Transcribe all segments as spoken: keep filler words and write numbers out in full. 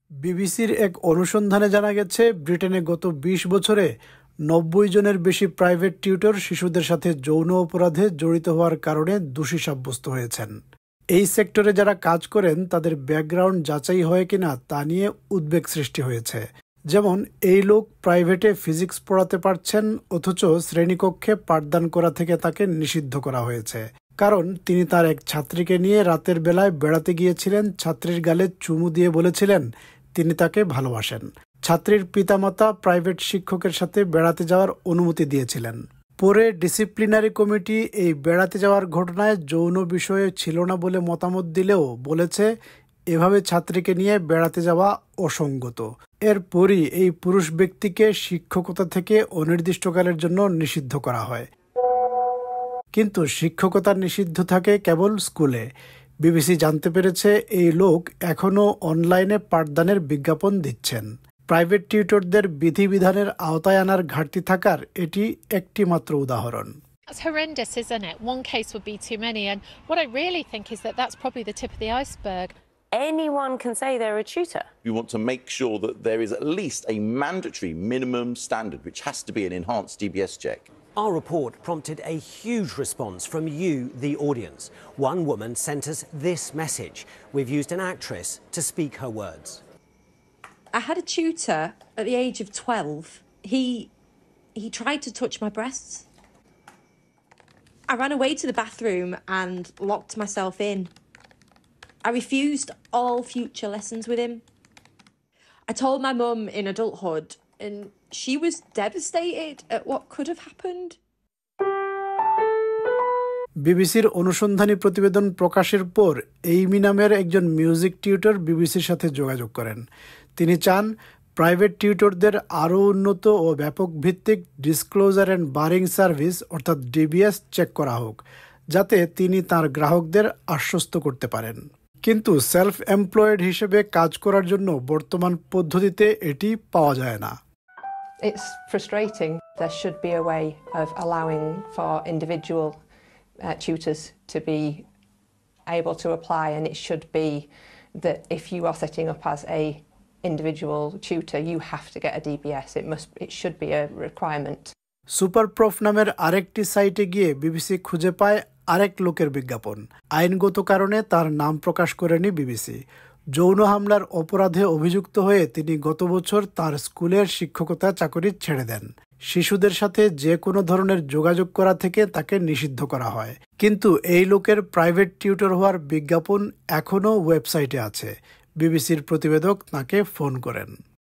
বিবিসির এক অনুসন্ধানে জানা গেছে, ব্রিটেনে গত বিশ বছরে নব্বই জনের বেশি প্রাইভেট টিউটর শিশুদের সাথে যৌন অপরাধে জড়িত হওয়ার কারণে দোষী সাব্যস্ত হয়েছেন। এই সেক্টরে যারা কাজ করেন তাদের ব্যাকগ্রাউন্ড যাচাই হয় কিনা তা নিয়ে উদ্বেগ সৃষ্টি হয়েছে। যেমন, এই লোক প্রাইভেটে ফিজিক্স পড়াতে পারছেন, অথচ শ্রেণীকক্ষে পাঠদান করা থেকে তাকে নিষিদ্ধ করা হয়েছে, কারণ তিনি তার এক ছাত্রীকে নিয়ে রাতের বেলায় বেড়াতে গিয়েছিলেন। ছাত্রীর গালে চুমু দিয়ে বলেছিলেন তিনি তাকে ভালোবাসেন। ছাত্রীর পিতামাতা প্রাইভেট শিক্ষকের সাথে বেড়াতে যাওয়ার অনুমতি দিয়েছিলেন। পরে ডিসিপ্লিনারি কমিটি এই বেড়াতে যাওয়ার ঘটনায় যৌন বিষয়ে ছিল না বলে মতামত দিলেও বলেছে এভাবে ছাত্রীকে নিয়ে বেড়াতে যাওয়া অসঙ্গত। এরপরই এই পুরুষ ব্যক্তিকে শিক্ষকতা থেকে অনির্দিষ্টকালের জন্য নিষিদ্ধ করা হয়। কিন্তু শিক্ষকতা নিষিদ্ধ থাকে কেবল স্কুলে। বিবিসি জানতে পেরেছে এই লোক এখনও অনলাইনে পাঠদানের বিজ্ঞাপন দিচ্ছেন। প্রাইভেট টিউটরদের বিধিবিধানের আওতায় আনার ঘাটতি থাকার এটি একটি মাত্র উদাহরণ। That's horrendous, isn't it? One case would be too many, and what I really think is that that's probably the tip of the iceberg. Anyone can say they're a tutor. We want to make sure that there is at least a mandatory minimum standard, which has to be an enhanced D B S check. Our report prompted a huge response from you, the audience. One woman sent us this message. We've used an actress to speak her words. I had a tutor at the age of twelve. He he tried to touch my breasts. I ran away to the bathroom and locked myself in. I refused all future lessons with him. I told my mum in adulthood, and she was devastated at what could have happened. বিবিসির অনুসন্ধানী প্রতিবেদন প্রকাশের পর Aimee নামের একজন music tutor বিবিসির সাথে যোগাযোগ করেন। তিনি চান প্রাইভেট টিউটরদের আরও উন্নত ও ব্যাপক ভিত্তিক ডিসক্লোজার অ্যান্ড বারিং সার্ভিস অর্থাৎ ডিবিএস চেক করা হোক, যাতে তিনি তার গ্রাহকদের আশ্বস্ত করতে পারেন। কিন্তু সেলফ এমপ্লয়েড হিসেবে কাজ করার জন্য বর্তমান পদ্ধতিতে এটি পাওয়া যায় না। It's frustrating. There should be a way of allowing for individual uh, tutors to be able to apply, and it should be that if you are setting up as a individual tutor, you have to get a D B S. It must. It should be a requirement. সুপারপ্রফ নামের আরেকটি সাইটে গিয়ে BBC খুঁজে পায় আরেক লোকের বিজ্ঞাপন। আইনগত কারণে তার নাম প্রকাশ করেনি বিবিসি। যৌন হামলার অপরাধে অভিযুক্ত হয়ে তিনি গত বছর তার স্কুলের শিক্ষকতা চাকরি ছেড়ে দেন। শিশুদের সাথে যে কোনো ধরনের যোগাযোগ করা থেকে তাকে নিষিদ্ধ করা হয়। কিন্তু এই লোকের প্রাইভেট টিউটর হওয়ার বিজ্ঞাপন এখনও ওয়েবসাইটে আছে। বিবিসির প্রতিবেদক তাকে ফোন করেন।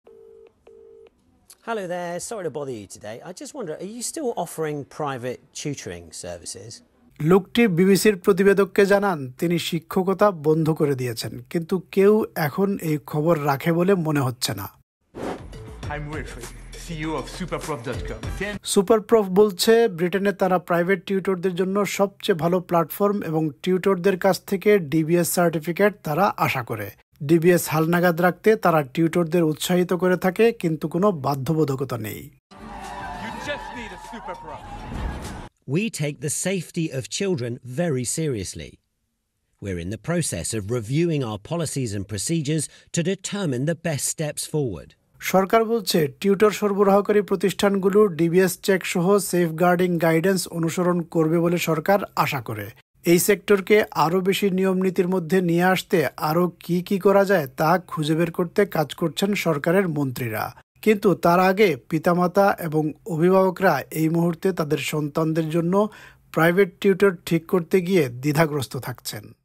Hello there, sorry to bother you today. I just wonder, are you still offering private tutoring services? লোকটি বিবিসির প্রতিবেদককে জানান তিনি শিক্ষকতা বন্ধ করে দিয়েছেন, কিন্তু কেউ এখন এই খবর রাখে বলে মনে হচ্ছে না। I'm Wilfred, C E O of superprof dot com. সুপারপ্রফ বলছে ব্রিটেনে তারা প্রাইভেট টিউটরদের জন্য সবচেয়ে ভালো প্ল্যাটফর্ম এবং টিউটরদের কাছ থেকে ডিবিএস সার্টিফিকেট তারা আশা করে। ডিবিএস হালনাগাদ রাখতে তারা টিউটরদের উৎসাহিত করে থাকে, কিন্তু কোনো বাধ্যবাধকতা নেই। You just need a superprof. We take the safety of children very seriously. We're in the process of reviewing our policies and procedures to determine the best steps forward. সরকার বলছে টিউটর সরবরাহকারী প্রতিষ্ঠানগুলো ডিবিএস চেক সহ safeguarding guidance অনুসরণ করবে বলে সরকার আশা করে। এই সেক্টরকে আরও বেশি নিয়ম নীতির মধ্যে নিয়ে আসতে আরও কি কি করা যায় তা খুঁজে বের করতে কাজ করছেন সরকারের মন্ত্রীরা। কিন্তু তার আগে পিতামাতা এবং অভিভাবকরা এই মুহূর্তে তাদের সন্তানদের জন্য প্রাইভেট টিউটর ঠিক করতে গিয়ে দ্বিধাগ্রস্ত থাকছেন।